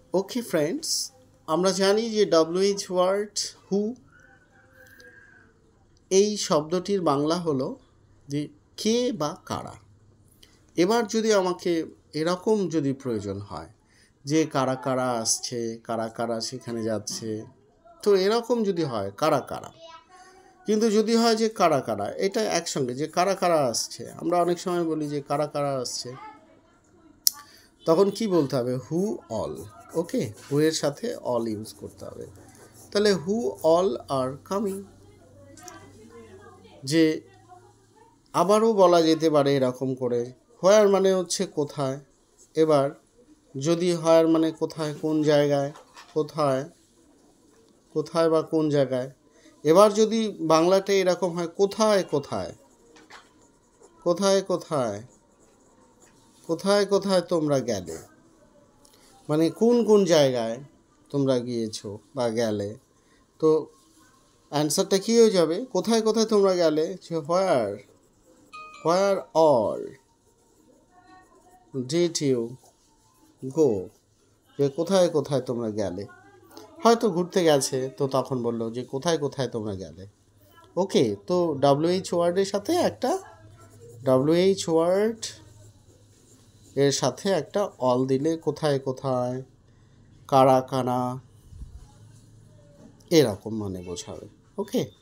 Okay friends, আমরা জানি যে WH ওয়ার্ড হু এই শব্দটির বাংলা হলো যে কে বা কারা। এবার যদি আমাকে এরকম যদি প্রয়োজন হয় যে কারা কারা আসছে, কারা কারা সেখানে যাচ্ছে, তো এরকম যদি হয় কারা কারা, কিন্তু যদি হয় যে কারা কারা, এটা একসঙ্গে যে কারা কারা আসছে, আমরা অনেক সময় বলি যে কারা কারা আসছে, তখন কি বলতে হবে? Who all. ওকে, হু এর সাথে অল ইউজ করতে হবে। তাহলে হু অল আর কামিং। যে আবারও বলা যেতে পারে এরকম করে, হোয়ার মানে হচ্ছে কোথায়। এবার যদি হোয়ার মানে কোথায়, কোন জায়গায়, কোথায় কোথায় বা কোন জায়গায়। এবার যদি বাংলাতে এরকম হয় কোথায় কোথায়, কোথায় কোথায়, কোথায় কোথায় তোমরা গেলে, মানে কোন কোন জায়গায় তোমরা গিয়েছো বা গেলে, তো অ্যান্সারটা কী হয়ে যাবে? কোথায় কোথায় তোমরা গেলে, যে where where all did you go, যে কোথায় কোথায় তোমরা গেলে। হয়তো ঘুরতে গেছে, তো তখন বললো যে কোথায় কোথায় তোমরা গেলে। ওকে, তো WH ওয়ার্ডের সাথে একটা WH ওয়ার্ড এর সাথে একটা অল দিলে কোথায় কোথায়, কারা কারা, এরকম মানে বোঝাবে। ওকে।